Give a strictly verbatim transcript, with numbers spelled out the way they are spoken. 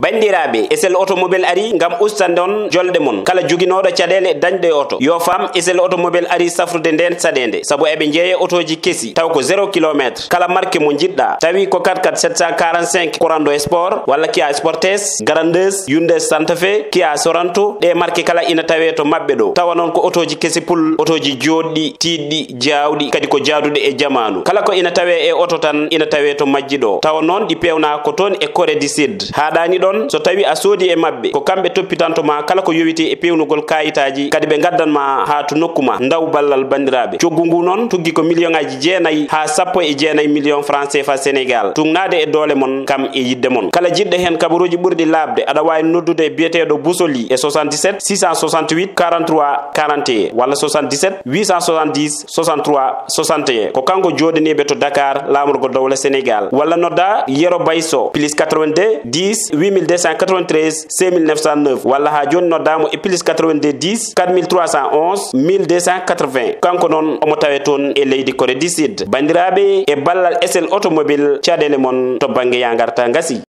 bandiraɓe esel automobile ari ngam ustade on jolde mon kala joginoɗo caɗele dañde auto yo fam esel automobile ari safrude nden saɗede saabu eɓe jeeya autoji kesi taw ko zéro kilométre kala marque mo jiɗɗa tawi ko quatre quatre sept cent quarante-cinq Corando Sport walla Kia Sportes Grandeuse Hyundai Santa Fe Kia Sorento ɗe marque kala ina tawe to mabɓe ɗo tawa noon ko autoji kesi pul autoji joɗɗi tiɗɗi jawɗi kadi ko jaaduɗe e jamanu kala ko ina tawe e auto tan ina tawe to majji ɗo tawa noon ɗi pewna ko toon e Corée du Sud haɗani ɗon so tawi a soodi e mabɓe ko kamɓe toppitantoma kala ko yowiti e pewnugol kayitaji kadi ɓe gaddanma ha to nokkuma ndaw ballal bandiraɓe coggu ngu noon tuggi ko million ngaji jeenayyi ha sappo e jeenayyi million franc C F A Sénégal tugnade e doole mon kam e yidde mon kala jiɗɗo hen kabaruji ɓurɗi labde aɗa wawi noddude biyeteɗo Boussoli e soixante-dix-sept six cent soixante-huit quarante-trois quarante et un walla soixante-dix-sept huit cent soixante-dix soixante-trois soixante et un ko kanko joɗaniɓe to Dakar lamorgo dowla Sénégal walla nodda Yero Bayso plus quatre-vingt-deux dix huit mille deux cent quatre-vingt-treize cinq mille neuf cent neuf walla ha joni noddamo e plus quatre-vingt-deux dix quatre mille trois cent onze mille deux cent quatre-vingts kanko noon omo tawe toon e leydi Corée du Sud bandiraɓe e ballal esel automobile caɗele mon to banggue ya garta gasi.